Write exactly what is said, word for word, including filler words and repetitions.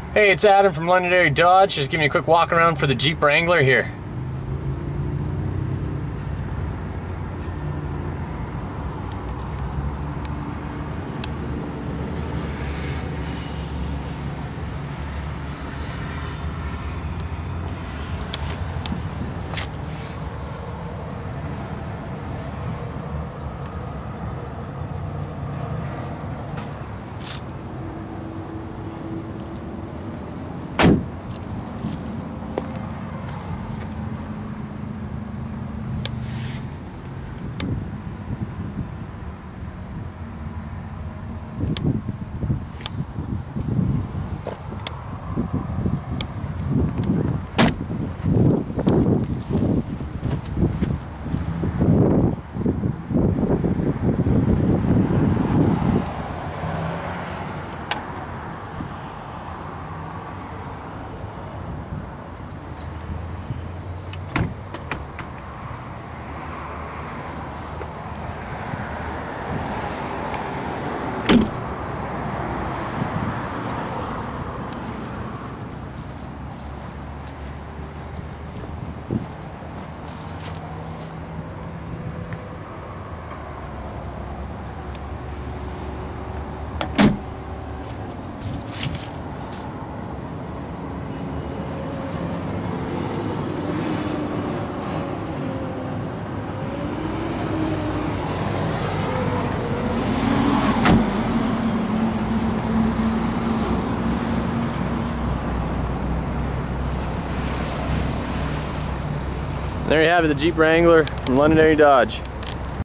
Hey, it's Adam from Londonderry Dodge. Just giving you a quick walk around for the Jeep Wrangler here. There you have it, the Jeep Wrangler from Londonderry Dodge.